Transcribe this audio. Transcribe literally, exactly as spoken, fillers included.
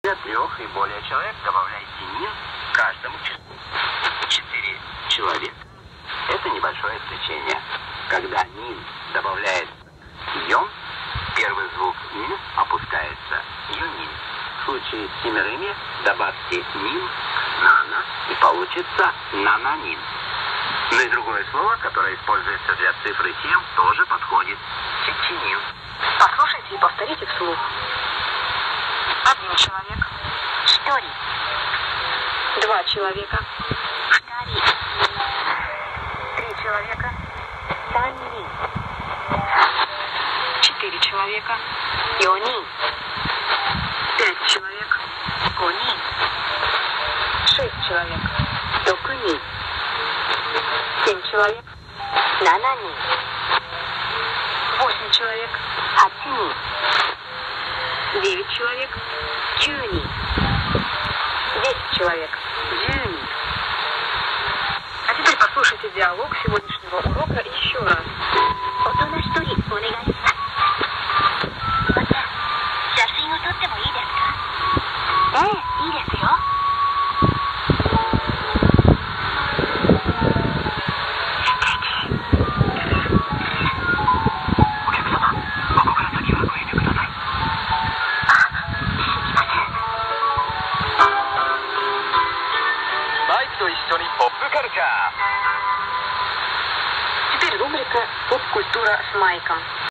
Для трех и более человек добавляйте нин каждому числу. Четыре человека – это небольшое исключение. Когда нин добавляется йон, первый звук нин опускается юнин. В случае с семерыми добавьте нин нана и получится нананин. Но и другое слово, которое используется для цифры семь, тоже подходит. Чеченин. Послушайте и повторите вслух. Один человек. Штори. Два человека. Штари. Три человека. Санни. Четыре человека. Йони. Пять человек. Кони. Шесть человек. Докуни. Семь человек. Нанани. Восемь человек. Хачини. Девять человек. Чуни. Десять человек. Джуни. А теперь послушайте диалог сегодняшнего урока еще раз. 大人一人お願いします。また写真を撮ってもいいですか？ええ、いいですよ。 お客様、ここから先はご遠慮ください。 あ、すみません。 マイクと一緒にポップカルチャー。 Теперь рубрика «Поп-культура с Майком».